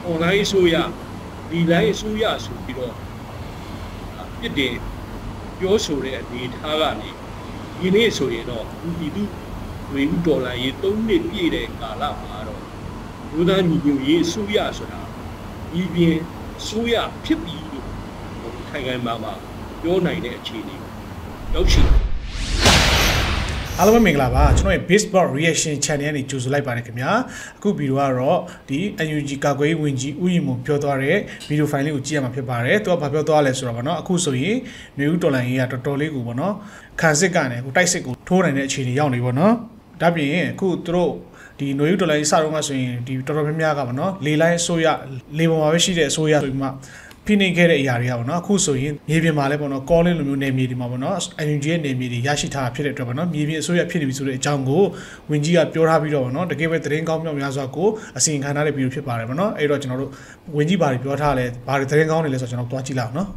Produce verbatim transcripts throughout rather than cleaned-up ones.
online ဆိုရဒီ line ဆိုရဆိုပြီးတော့ပြစ်တယ်ပြောဆိုတဲ့အနေထားကနေဒီနေ့ဆိုရင်တော့ဒီသူတွေဥဒေါ်လာရေးသုံးနှစ်ပြည့်တဲ့ကာလမှာတော့လူသားညီညွတ်ရေးအစိုးရဆိုတာဒီပြင်အစိုးရဖြစ်ပြီးလို့ခိုင်ခိုင်မာမာပြောနိုင်တဲ့အခြေအနေရောက်ရှိအားလုံးမင်္ဂလာပါကျွန်တော်ရဲ့ Bigboss reaction channel ကနေကြိုဆိုလိုက်ပါတယ်ခင်ဗျာအခုဗီဒီယိုကတော့ဒီ N U G ကာကွယ်ရေးဝန်ကြီးဦးရင်မွန်ပြောသွားတဲ့ဗီဒီယိုဖိုင်လေးကိုကြည့်ရမှာဖြစ်ပါတယ်သူကဘာပြောသွားလဲဆိုတော့ဗောနော်အခုဆိုရင်နွေဦးတော်လိုင်းရေးကတော်တော်လေးကိုဗောနော်ခံစစ်ကနေအခုတိုက်စစ်ကိုထိုးနိုင်တဲ့အခြေအနေရောက်နေဗောနော်ဒါပြင်အခုသူတို့ဒီနွေဦးတော်လိုင်းစတော့မှဆိုရင်ဒီတော်တော်များများကဗောနော်လေလိုင်းအစိုးရလေပေါ်မှာပဲရှိတဲ့အစိုးရဆိုပြီးမှဖိနှိပ်ခဲ့တဲ့အရာတွေကပေါ့နော်အခုဆိုရင်မြေပြင်မှာလည်းပေါ့နော်ကောလင်းလိုမျိုးနယ်မြေတွေမှာပေါ့နော် N U G ရဲ့နယ်မြေတွေရရှိထားတာဖြစ်တဲ့အတွက်ပေါ့နော်မြေပြင်အစိုးရဖြစ်နေပြီဆိုတဲ့အကြောင်းကိုဝန်ကြီးကပြောထားပြီးတော့ပေါ့နော်တကယ်ပဲသတင်းကောင်းမြောက်များစွာကိုအစီရင်ခံထားတဲ့ဗီဒီယိုဖြစ်ပါတယ်ပေါ့နော်အဲ့တော့ကျွန်တော်တို့ဝန်ကြီးဘာတွေပြောထားလဲဘာတွေသတင်းကောင်းတွေလဲဆိုတော့ကျွန်တော်တွားကြည့်လိုက်အောင်နော်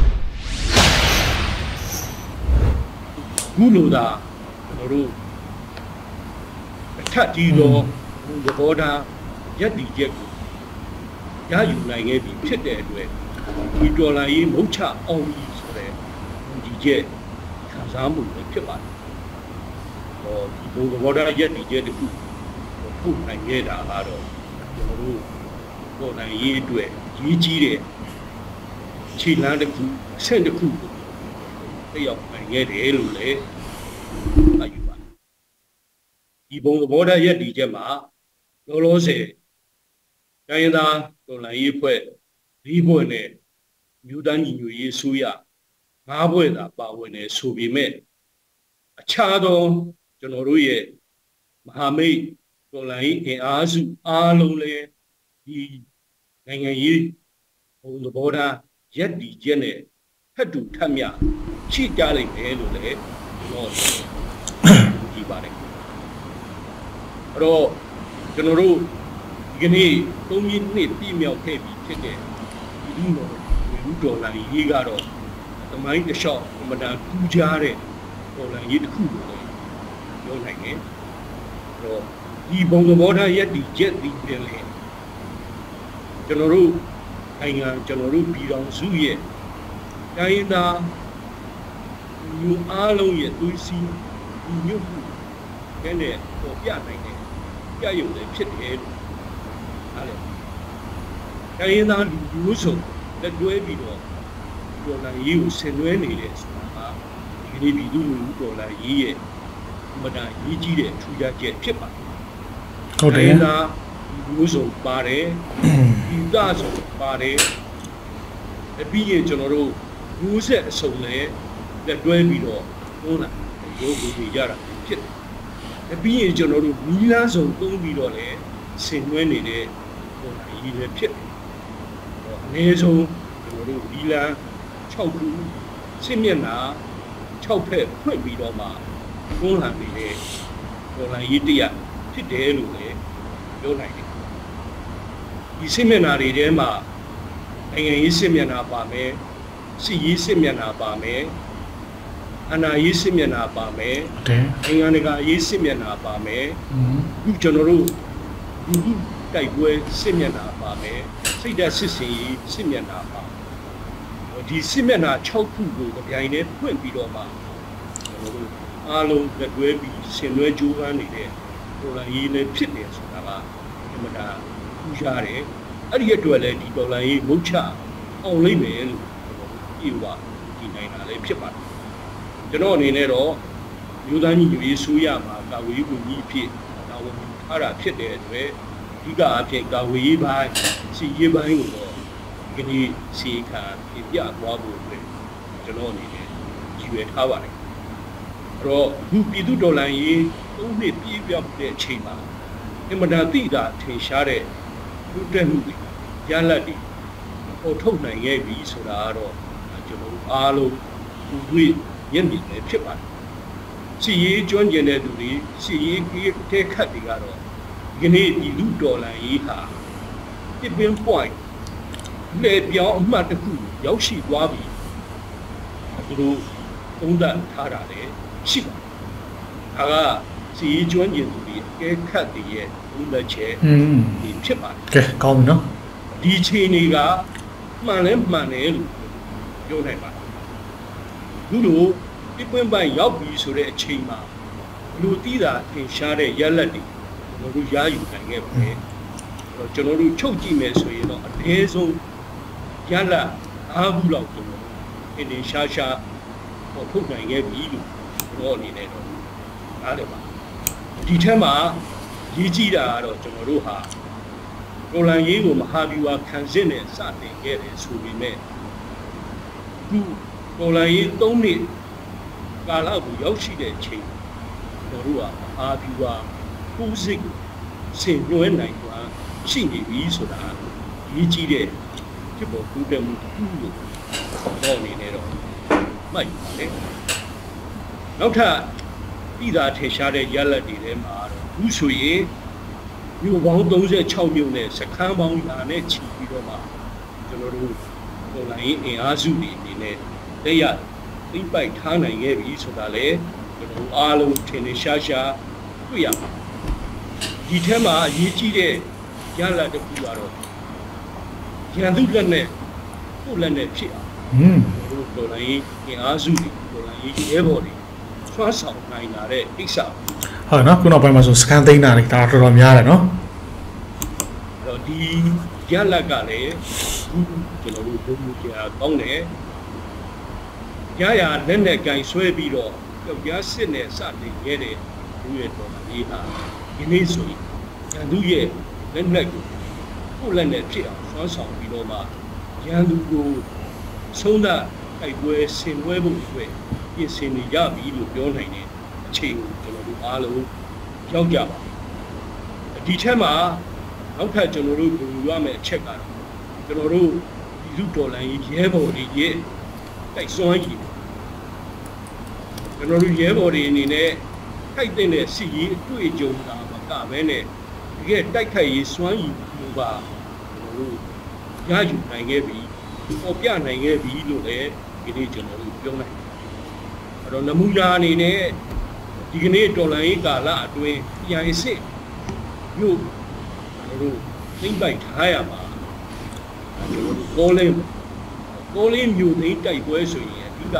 ခုလိုသာကျွန်တော်တို့အထက်ကြီးသောသဘောထားရပ်တည်ချက်ကိုရယူနိုင်ခဲ့ပြီဖြစ်တဲ့အတွက်ဒီဒေါ်လာရေးမုတ်ချအောင်ကြီးဆိုတဲ့ဒီကျက်ခံစားမှုပဲဖြစ်ပါတယ်။ဟောဒီဘုံသဘောထားရက်ဒီကျက်တခုထုတ်နိုင်ခဲ့တာကတော့ကျွန်တော်တို့ဒေါ်လာရေးအတွက်ကြီးကြီးတဲ့ခြေလမ်းတစ်ခုအဆင့်တစ်ခုကိုတက်ရောက်နိုင်ခဲ့တယ်လို့လည်းအယူပါတယ်။ဒီဘုံသဘောထားရက်ဒီကျက်မှာလောလောဆယ်တိုင်းရင်းသားဒေါ်လာရေးဖွဲ့၄ဘွဲ့နဲ့မြို့သားညီညွတ်ရေးဆိုရ၅ဘွဲ့သာပါဝင်နေဆိုပေမဲ့အခြားသောကျွန်တော်တို့ရဲ့မဟာမိတ်ဒေါ်လာရေးအင်အားစုအားလုံးလည်းဒီနိုင်ငံရေးဘုံသဘောထားရက်တည်ချက်နဲ့ဖက်တူထက်မြရှိကြလိမ့်မယ်လို့လည်းကျွန်တော်ကြည့်ပါတယ်အဲ့တော့ကျွန်တော်တို့ဒီကနေ့သုံးနှစ်ပြည့်မြောက်ခဲ့ပြီဖြစ်တဲ့ဒီလိုမျိုးဒေါ်လာရေးကတော့သမိုင်းတစ်လျှောက်အမှန်တန်ထူးခြားတဲ့ဒေါ်လာရေးတစ်ခုလို့လည်းပြောနိုင်တယ်။အဲ့တော့ဒီဘုံသဘောထားရက်တည်ချက်ဒီပြင်လေကျွန်တော်တို့နိုင်ငံကျွန်တော်တို့ပြည်တော်စုရဲ့တိုင်းသားလူအားလုံးရဲ့သွေးစည်းညီညွတ်မှုနဲ့ပေါ်ပြနိုင်တဲ့ပြရုံလည်းဖြစ်တယ်လို့အဲ့ဒါတိုင်းရင်းသားလူမျိုးစုံလက်တွဲပြီးတော့ဒေါ်လာရေးကိုဆင်နွှဲနေတဲ့ဆိုတာကဒီနေ့ပြည်သူလူထုဒေါ်လာရေးရဲ့အမှန်တန်ရေးကြီးတဲ့ထူးခြားချက်ဖြစ်ပါတယ်ဟုတ်တယ်တိုင်းသားလူမျိုးစုံပါတယ်ဒီသားစုံပါတယ်အပြီးရင်ကျွန်တော်တို့မျိုးဆက်အစုံလည်းလက်တွဲပြီးတော့တွန်းလာရုပ်ကိုပြရတာဖြစ်တယ်အပြီးရင်ကျွန်တော်တို့မီးလားစုံသုံးပြီးတော့လည်းဆင်နွှဲနေတဲ့ဒေါ်လာရေးလည်းဖြစ်တယ်အနည်းဆုံးကျွန်တော်တို့ဒီလန်၆ခုစစ်မျက်နှာ၆ဖက်ဖွင့်ပြီးတော့မှတွန်းလှန်နေတဲ့ဒေါ်လာရေးတရဖြစ်တယ်လို့လည်းပြောနိုင်တယ်ဒီစစ်မျက်နှာတွေထဲမှာနိုင်ငံရေးစစ်မျက်နှာပါမယ်စစ်ရေးစစ်မျက်နှာပါမယ်အနာရေးစစ်မျက်နှာပါမယ်နိုင်ငံတကာရေးစစ်မျက်နှာပါမယ်အခုကျွန်တော်တို့ဒီတိုက်ပွဲစစ်မျက်နှာပါမယ်စိတ်ဓာတ်စစ်စင်ရေးစစ်မျက်နှာပါဒီစစ်မျက်နှာ၆ခုကိုကြိုင်နဲ့ဖွင့်ပြီးတော့မှကျွန်တော်တို့အားလုံးလက်တွဲပြီးဆင်နွှဲကြိုးပမ်းနေတဲ့ဒေါ်လာရေးလည်းဖြစ်တယ်ဆိုတာကအမှန်တရားထူးခြားတယ်အဲ့ဒီအတွက်လည်းဒီဒေါ်လာရေးမုတ်ချအောင်လိမ့်မယ်လို့ကျွန်တော်ပြေပါဒီနိုင်တာလည်းဖြစ်ပါတယ်ကျွန်တော်အနေနဲ့တော့မြို့သားညီညွတ်ရေးဆိုရမှာကာဝေးဝန်ကြီးဖြစ်တာဝန်ယူထားတာဖြစ်တဲ့အတွက်အဓိကအဖြစ်ကာဝေးပိုင်းစီရေးပိုင်းကိုတော့ဒီနေ့စီခံပြပြသွားဖို့အတွက်ကျွန်တော်အနေနဲ့ကြည့်ရထားပါတယ်အဲ့တော့ဒီပြည်သူဒေါ်လာရေးသုံးနှစ်ပြည့်ပြောက်တဲ့အချိန်မှာအင်မတန်သိတာထင်ရှားတဲ့လူတက်မှုတွေရလတ်တွေပေါ်ထုတ်နိုင်ခဲ့ပြီဆိုတာကတော့ကျွန်တော်အားလုံးသူတွေ့မျက်မြင်လည်းဖြစ်ပါတယ်စီရေးကျွမ်းကျင်တဲ့သူတွေစီရေးတဲခတ်တွေကတော့ဒီနေ့ဒီလူဒေါ်လာရေးဟာတစ်ပင် point လေပြောင်းအမှတ်တစ်ခုရောက်ရှိသွားပြီသူတို့သုံးသပ်ထားတာလည်းရှိပါတယ်ဒါကစီရေးကျွမ်းကျင်သူတွေအကဲခတ်တွေရဲ့သုံးသပ်ချက်ဒီဖြစ်ပါတယ်ကဲကောင်းပြီနော်ဒီချိန်တွေကမှန်လဲမှန်တယ်လို့ပြောနိုင်ပါတယ်အခုလိုပြပွင့်ပိုင်ရောက်ပြီဆိုတဲ့အချိန်မှာလူတီးတာထင်ရှားတဲ့ရလက်တွေကျွန်တော်တို့ရယူနိုင်ခဲ့ပါတယ်ကျွန်တော်တို့ချုပ်ကြည့်မယ်ဆိုရင်တော့အနည်းဆုံးရလက်အားဘူးလောက်ကျွန်တော်အင်းရှားရှားပေါ်ထုတ်နိုင်ခဲ့ပြီလို့ကျွန်တော်အနေနဲ့တော့နားလည်ပါဒီထက်မှာရေးကြည့်တာကတော့ကျွန်တော်တို့ဟာရိုလန်ရေးကိုမဟာဗျူဟာခံစစ်နဲ့စတင်ခဲ့တယ်ဆိုပေမဲ့ခုရိုလန်ရေးသုံးနှစ်ကာလကိုရောက်ရှိတဲ့အချိန်ကျွန်တော်တို့ဟာမဟာဗျူဟာကိုးစစ်ဆင်နွှဲနိုင်စွာရှိနေပြီဆိုတာရေးကြည့်တဲ့ဖြစ်ပေါ်ကူးတက်မှုတစ်ခုလို့တော့အနေနဲ့တော့မှတ်ယူပါလေနောက်ထပ်ပြည်သာထင်ရှားတဲ့ရလဒ်တွေထဲမှာတော့ဘူးဆိုရင်မြို့ပေါင်းသုံးဆယ်ခြောက်မြို့နဲ့စခန်းပေါင်းရာနဲ့ချီပြီးတော့မှကျွန်တော်တို့ဒေါ်လာရင်းအင်အားစုတွေအနေနဲ့တက်ရသိပိုက်ထားနိုင်ခဲ့ပြီဆိုတာလေကျွန်တော်အားလုံးထင်ထင်ရှားရှားတွေ့ရမှာဒီထဲမှာအရေးကြီးတဲ့ရလဒ်တစ်ခုကတော့ရန်သူလက်နဲ့ကိုယ်လက်နဲ့ဖြစ်အောင်ဟွန်းတို့ဒေါ်လာရင်းအင်အားစုတွေဒေါ်လာရင်းရဲဘော်တွေဆွမ်းဆောင်နိုင်လာတဲ့ကိစ္စဟုတ်နော်ခုနောက်ပိုင်းမှာဆိုစကန်သိန်းတာတွေဒါတော်တော်များတယ်နော်အဲ့တော့ဒီရလက်ကလည်းကျွန်တော်တို့ဘုံမူကြာကောင်းတယ်ရရလက်နဲ့ကင်ဆွဲပြီးတော့ကြောက်ကြားစစ်နဲ့စတင်ခဲ့တဲ့လူရဲ့တော်လေးဟာဒီနေ့ဆိုရင်ရန်သူရဲ့လက်နဲ့ကိုကိုယ်လက်နဲ့ဖြစ်အောင်ဆွမ်းဆောင်ပြီးတော့မှရန်သူကိုဆုံးသတိုက်ပွဲဆင်နွှဲဖို့အတွက်ပြင်ဆင်နေရပြီလို့ပြောနိုင်တယ်အချိန်ကိုကျွန်တော်တို့အားလုံးရောက်ကြပါဒီထက်မှာနောက်ထပ်ကျွန်တော်တို့ကြိုရမယ့်အချက်ကတော့ကျွန်တော်တို့ဒီလူဒေါ်လာကြီးရဲဘော်တွေရဲ့တိုက်စွမ်းကြီးကျွန်တော်တို့ရဲဘော်တွေအနေနဲ့ထိုက်တဲ့စီရေးအတွေ့အကြုံတာမကဘဲနဲ့တကယ်တိုက်ခိုက်ရေးစွမ်းရည်မျိုးပါကျွန်တော်တို့ရယူနိုင်ခဲ့ပြီပေါ်ပြနိုင်ခဲ့ပြီလို့လည်းဒီနေ့ကျွန်တော်တို့ပြောနိုင်အဲ့တော့နမူနာအနေနဲ့ဒီကနေ့ဒေါ်လာရေးကာလအတွင်းပြန်အစ်စ်မြို့ကျွန်တော်တို့သိမ့်ပိုက်ထားရမှာကျွန်တော်တို့ကောလင်းကောလင်းမြို့သိမ်းတိုက်ပွဲဆိုရင်အဓိက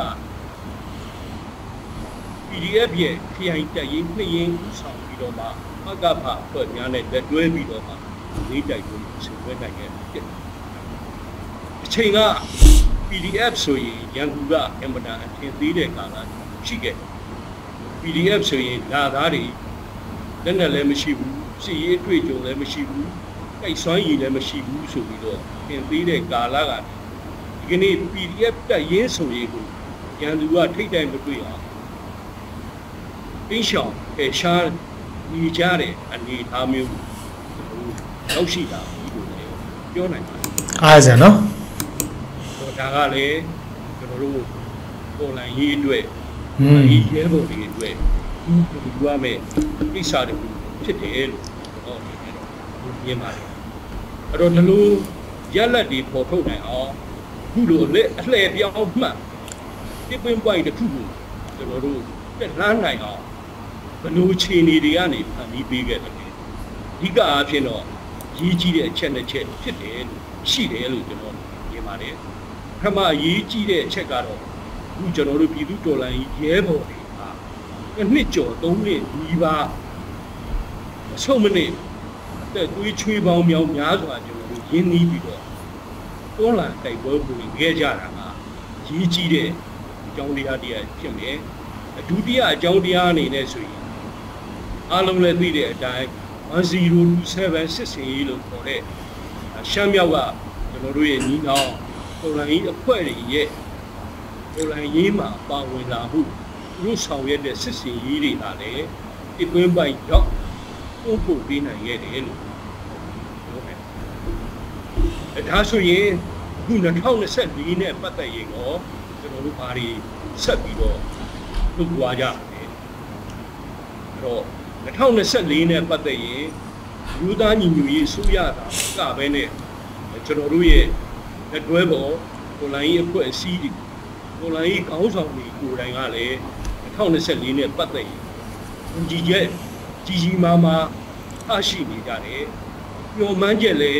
P D F ရဲ့ခရိုင်တပ်ရင်းနှစ်ရင်းဦးဆောင်ပြီးတော့မှမကဖအဖွဲ့များနဲ့လက်တွဲပြီးတော့မှလေးတိုက်ပွဲဆင်နွှဲနိုင်ခဲ့ဖြစ်တယ်အချိန်က P D F ဆိုရင်ရန်ကုန်ကအင်မတန်အထင်သေးတဲ့ကာလရှိခဲ့ P D F ဆိုရင်ဓာတ်သားတွေလက်နဲ့လည်းမရှိဘူးစီရေးအတွေ့အကြုံလည်းမရှိဘူးတိုက်စွမ်းရည်လည်းမရှိဘူးဆိုပြီးတော့အထင်သေးတဲ့ကာလကဒီကနေ့ P D F တက်ရင်းဆိုရင်ကိုရန်သူကထိတ်တိုက်မတွေ့အောင်တင်းရှောင်ဖယ်ရှားနေကြတဲ့အနေအထားမျိုးရောက်ရှိတာဒီလိုလည်းပြောနိုင်ပါတယ်အားစံနော်ဒါကလည်းကျွန်တော်တို့ပေါ်လိုင်းရေးအတွက်ဒီရဲဘော်တွေအတွက်ဒီလိုရမယ်ကိစ္စတွေဖြစ်တယ်လို့တော့ဒီနေ့တော့မြင်ပါတယ်အဲ့တော့ဒီလိုရက်လက်တွေပေါ်ထုတ်နိုင်အောင်ခုလိုအလက်အလှည့်ပြောင်းမှတ်ပြပင်းပွိုင်းတစ်ခုကိုကျွန်တော်တို့တက်လှမ်းနိုင်အောင်ဘယ်လိုခြေနေတွေကနေဖန်ပြီးပေးခဲ့တယ်အဓိကအားဖြင့်တော့ရည်ကြီးတဲ့အချက်နဲ့ချက်ဖြစ်တယ်လို့ရှိတယ်လို့ကျွန်တော်မြင်ပါတယ်ပထမအရေးကြီးတဲ့အချက်ကတော့အခုကျွန်တော်တို့ပြည်သူတော်လှန်ရေးရဲဘော်တွေဟာနှစ်ကျော်သုံးနှစ်ဒီပါအဆုံးမနစ်အသက်သွေးချွေးပေါင်းမြောင်များစွာကျွန်တော်တို့ရင်းနှီးပြီးတော့တွန်းလှန်တိုက်ပွဲပုံခဲ့ကြတာကရည်ကြီးတဲ့အကြောင်းတရားတရားဖြစ်မယ်ဒုတိယအကြောင်းတရားအနေနဲ့ဆိုရင်အားလုံးလည်းသိတဲ့အတိုင်းone zero two seven စစ်စင်ရေးလို့ခေါ်တဲ့ရှမ်းမြောက်ကကျွန်တော်တို့ရဲ့ညီနောင်တော်လှန်ရေးအဖွဲ့တွေရဲ့တော်လှန်ရေးမှာပါဝင်လာမှုသူတို့ဆောင်ရွက်တဲ့စစ်စင်ရေးတွေကလည်းဒီကွင်းပိုင်ရောက်ပို့ပို့ပေးနိုင်ခဲ့တယ်လို့ပြောတယ်။ဒါဆိုရင်ခုtwo thousand twenty-fourနဲ့ပတ်သက်ရင်တော့ကျွန်တော်တို့ဘာတွေဆက်ပြီးတော့လုပ်သွားကြတယ်။အဲ့တော့two thousand twenty-fourနဲ့ပတ်သက်ရင်လူသားညီညွတ်ရေးဆိုရတာကပဲနဲ့ကျွန်တော်တို့ရဲ့လက်တွဲပေါ်ကိုလိုင်းရေးအဖွဲ့အစည်းတွေကိုလိုင်းရေးခေါင်းဆောင်တွေကိုယ်တိုင်ကလည်းtwo thousand twenty-fourနဲ့ပတ်သက်ရင်ကြီးကျယ်ကြီးကြီးမားမားအရှိနေကြတယ်။ညှော်မှန်းချက်လည်း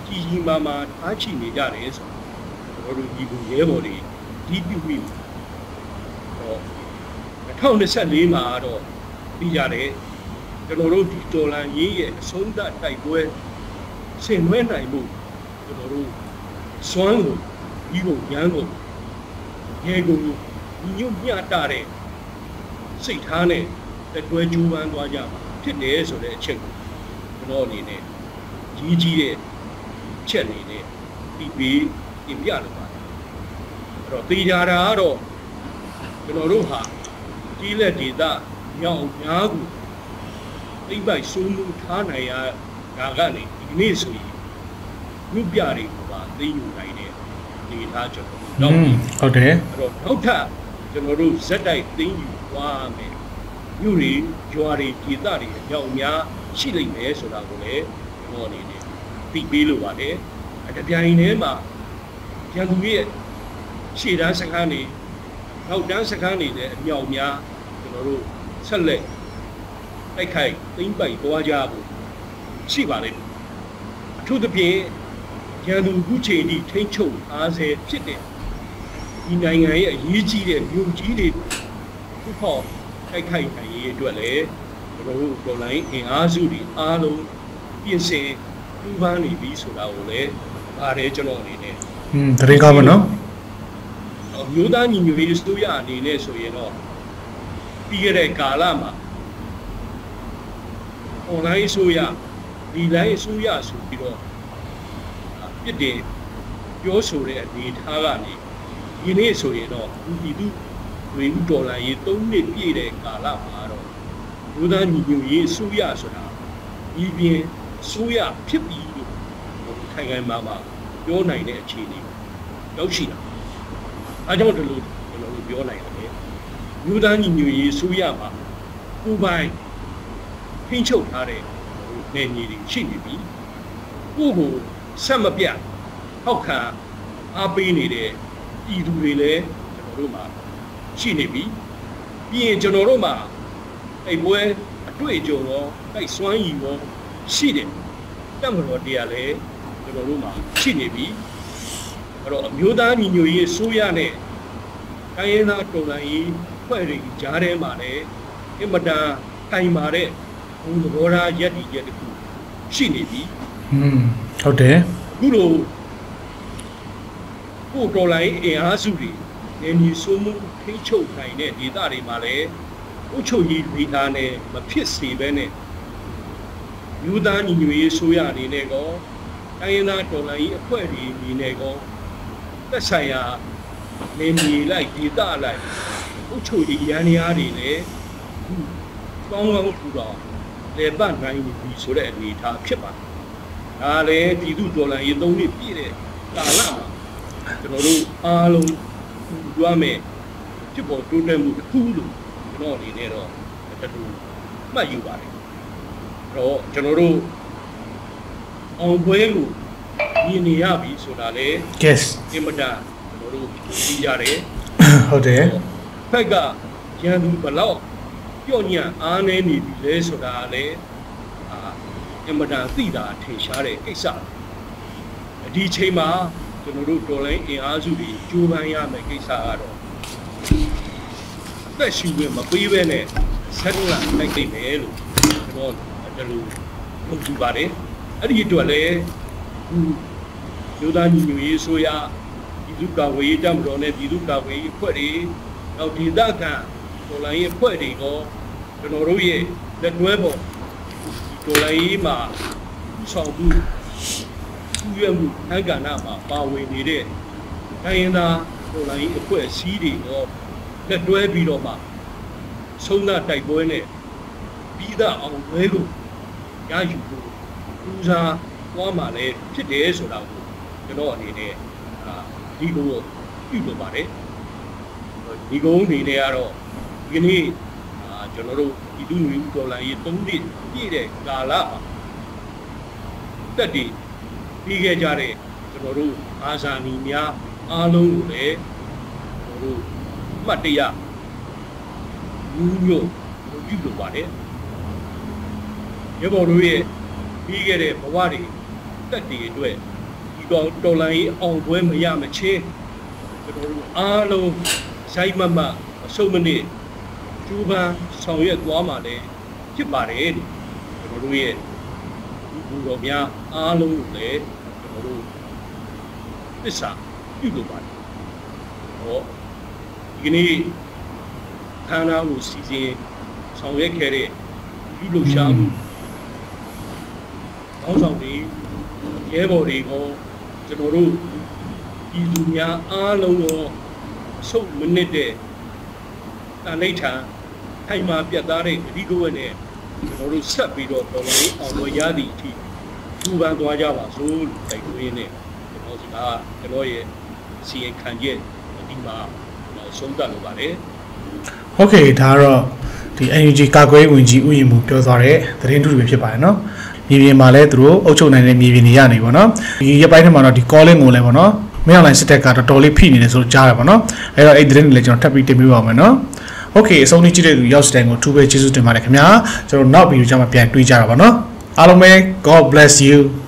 ကြီးကြီးမားမားအားချိနေကြတယ်ဆိုတော့တို့ဒီဘူးရဲဘော်တွေဒီပြုပြီးတော့၂၀၂၄မှာတော့ပြီးကြတယ်ကျွန်တော်တို့ဒီဒေါ်လာရင်းရဲ့အဆုံးသတ်တိုက်ပွဲဆင်နွှဲနိုင်မှုကျွန်တော်တို့စွမ်းကိုဒီကိုရန်ကိုရဲကိုညီညွတ်မျှတတဲ့စိတ်ထားနဲ့တွဲကြိုးပမ်းသွားကြမှာဖြစ်တယ်ဆိုတဲ့အချက်ကိုကျွန်တော်အနေနဲ့ကြီးကြီးတဲ့ချက်အနေနဲ့ပြီးပြီးပြင်ပြလိုပါတယ်အဲ့တော့သိကြတာကတော့ကျွန်တော်တို့ဟာကြီးလက်ဒေသမြောက်များကိုသိပိုက်စိုးမှုထားနိုင်ရတာကနေဒီနေ့ဆိုရင်လူပြတွေကိုပါသိယူနိုင်တဲ့ဒေသကျွန်တော်တော့ဟုတ်တယ်အဲ့တော့နောက်ထပ်ကျွန်တော်တို့ဇက်တိုက်သိယူသွားမယ်မြို့တွေရွာတွေဒေသတွေအကြောင်းများရှိလိမ့်မယ်ဆိုတာကိုလည်းကျွန်တော်အနေနဲ့သိပေးလိုပါတယ်အတပြိုင်တည်းမှာရန်သူရဲ့ရှေ့တန်းစခန်းတွေနောက်တန်းစခန်းတွေလည်းအမြောက်များကျွန်တော်တို့ဆက်လက်တိုက်ခိုက်သိမ်းပိုက်သွားကြဖို့ရှိပါလိမ့်မယ်အထူးသဖြင့်ရန်သူခုချိန်ထိထိန်းချုပ်အားဆဲဖြစ်တဲ့ဒီနိုင်ငံရဲ့အရေးကြီးတဲ့မြို့ကြီးတွေခုဖောက်တိုက်ခိုက်နိုင်ရေးအတွက်လည်းကျွန်တော်တို့ဒေါ်လာအင်အားစုတွေအားလုံးပြင်ဆင်ပူးပမ်းနေပြီဆိုတာကိုလည်းပါတယ်ကျွန်တော်အနေနဲ့อืมတရေကောင်းပါနော်မျိုးသားညီညွတ်ရေးအစိုးရအနေနဲ့ဆိုရင်တော့ပြီးခဲ့တဲ့ကာလမှာ online အစိုးရဒီ line အစိုးရဆိုပြီးတော့ပြစ်တင်ပြောဆိုတဲ့အနေထားကနေဒီနေ့ဆိုရင်တော့ဒီသူဝေဥဒေါ်လာရေးသုံးနှစ်ပြည့်တဲ့ကာလမှာတော့မျိုးသားညီညွတ်ရေးအစိုးရဆိုတာဒီပြင်အစိုးရဖြစ်ပြီးလို့ခိုင်ခိုင်မာမာပြောနိုင်တဲ့အခြေအနေရောက်ရှိတာအဲကြောင့်ဒီလိုကျွန်တော်တို့ပြောနိုင်တယ်မျိုးသားညီညွတ်ရေးအစိုးရမှာကိုယ်ပိုင်ထိန်းချုပ်ထားတဲ့နယ်မြေတွေရှိနေပြီကိုယ့်ကိုဆက်မပြတ်ဟောက်ခံအားပေးနေတဲ့ပြည်သူတွေလည်းကျွန်တော်တို့မှာရှိနေပြီပြီးရင်ကျွန်တော်တို့မှာအဲ့ပွဲအတွေ့အကြုံရောတိုက်စွမ်းရည်ရောရှိတယ်တက်မတော်တရားလည်းကျွန်တော်တို့မှာရှိနေပြီအဲ့တော့အမျိုးသားညီညွတ်ရေးအစိုးရနဲ့တိုင်းရင်းသားတော်လှန်ရေးဖွဲ့တွေကြားထဲမှာလည်းအင်မတန်တိုင်မာတဲ့ဘုံသဘောထားယက်တီချက်တစ်ခုရှိနေပြီอืมဟုတ်တယ်အခုလိုကိုတော်လှန်ရေးအင်အားစုတွေနေနေစိုးမှုထိချုပ်နိုင်တဲ့ဒေသတွေမှာလည်းအုပ်ချုပ်ရေးဒေသနဲ့မဖြစ်စေဘဲနဲ့ယူသားညီညွတ်ရေးဆိုရအနေနဲ့ကောတိုင်းရင်းသားတော်လှန်ရေးအဖွဲ့တွေအနေနဲ့ကောသက်ဆိုင်ရာနေမြေလိုက်ဒေသလိုက်အုပ်ချုပ်ရေးရန်ရာတွေလည်းကောင်းကောင်းထူတော်လေပတ်နိုင်ပြီဆိုတဲ့အနေအထားဖြစ်ပါတယ်။ဒါလည်းပြည်သူတော်လှန်ရေးသုံးနှစ်ပြည့်တဲ့ကာလမှာကျွန်တော်တို့အားလုံးကြွားမယ်ဖြစ်ပေါ်တိုးတက်မှုတစ်ခုလို့ကျွန်တော်အနေနဲ့တော့တတူမှတ်ယူပါတယ်။အဲ့တော့ကျွန်တော်တို့အောင်ပွဲကိုမြင်နေရပြီဆိုတာလေ yes အင်မတန်ကျွန်တော်တို့သိကြတယ်ဟုတ်တယ်ဖက်ကရန်သူဘလောက်ပြော့ညံ့အားနေနေပြီလဲဆိုတာလေအာအင်မတန်သိတာထင်ရှားတဲ့ကိစ္စဒီချိန်မှာကျွန်တော်တို့ဒေါ်လာအင်အားစုတွေကြိုးပမ်းရမယ်ကိစ္စကတော့သက်ရှိဝင်မပေးဘဲနဲ့ဆက်လာလိုက်သိမယ်လို့ကျွန်တော်ဒီလိုလုပ်ကြည့်ပါတယ်အဲ့ဒီအတွက်လည်းဒီလူသားညီညွတ်ရေးဆိုရဒီလူကဝေးတမတော်နဲ့ဒီလူကဝေးဖွဲ့တွေနောက်ဒီသကံဒေါ်လာရေးဖွဲ့တွေကိုကျွန်တော်တို့ရဲ့လက်တွဲပေါ်ဒေါ်လာရေးမှာဆောင်မှုသူ့ရဲ့မှုအခမ်းကဏ္ဍမှာပါဝင်နေတဲ့တိုင်းရင်းသားဒေါ်လာရေးအဖွဲ့အစည်းတွေကိုလက်တွဲပြီးတော့မှဆုံးသတိုက်ပွဲနဲ့ပြီးသားအောင်ဝဲလို့ရယူဖို့ဦးစားသွားမှလည်းဖြစ်တယ်ဆိုတာကိုကျွန်တော်အနေနဲ့ဒီကိုပြုလုပ်ပါတယ်ဒီကုန်းအနေနဲ့ကတော့ဒီနေ့ကျွန်တော်တို့ဒီလူမျိုးဒေါ်လာရေးသုံးနှစ်ပြည့်တဲ့ကာလမှာတက်တည်ပြီးခဲ့ကြတဲ့ကျွန်တော်တို့အာဇာနည်များအားလုံးကိုလည်းကျွန်တော်တို့မှတ်တရလူမျိုးပြုလုပ်ပါတယ်ရဘော်တို့ရဲ့ပြီးခဲ့တဲ့ဘဝတွေတက်တည်အတွက်ကောင်တော်လိုင်းအောင်ပွဲမရမချင်းကျွန်တော်တို့အားလုံးဆိုင်မမအဆုံးမနစ်ကျူးပန်းဆောင်ရွက်သွားမှာလည်းဖြစ်ပါတယ်ကျွန်တော်တို့ရဲ့ဘူတော်များအားလုံးကိုလည်းကျွန်တော်တို့သစ္စာပြုလုပ်ပါတယ်ဟောဒီနေ့ခန္ဓာကိုစီစဉ်ဆောင်ရွက်ခဲ့တဲ့ပြုလုပ်ရှာမှုအောင်းဆောင်တွေရဲဘော်တွေကိုကျွန်တော်တို့ဒီလူများအားလုံးရောဆုတ်မနစ်တဲ့တန်ဋိဌာန်ထိုင်မှာပြတ်သားတဲ့ဂတိကဝတ်နဲ့ကျွန်တော်တို့ဆက်ပြီးတော့တော်တော်လေးအောင်လို့ရသည့်အထိထူပန်းသွားကြပါစို့တိုက်တွင်းနဲ့ကျွန်တော်စကားကျွန်တော်ရဲ့စီရင်ခံချက်ဒီမှာဆုံးသတ်လိုပါတယ်ဟုတ်ကဲ့ဒါကတော့ဒီ N U G ကာကွယ်ဝင်ကြီးဥယျာဉ်မှုပြောသွားတဲ့သတင်းတူတွေဖြစ်ပါတယ်နော်မြေပြင်မှာလည်းသူတို့အုပ်ချုပ်နိုင်တဲ့မြေပြင်တွေရနေပေါ့နော်ဒီရက်ပိုင်းထဲမှာတော့ဒီ calling ကိုလည်းပေါ့နော်မင်းအောင်လိုင်းစစ်တပ်ကတော်တော်လေးဖိနေတယ်ဆိုတော့ကြားရပါတော့အဲ့တော့အဲ့သတင်းတွေလည်းကျွန်တော်ထပ်ပြီးတင်ပြပါမယ်နော်โอเคအဆုံးထိကြည့်တဲ့သူရောက်စတိုင်းကိုထူးပဲကျေးဇူးတင်ပါတယ်ခင်ဗျာကျွန်တော်နောက်ဗီဒီယိုကြမှာပြန်တွေ့ကြတာပါနော်အားလုံးပဲ God bless you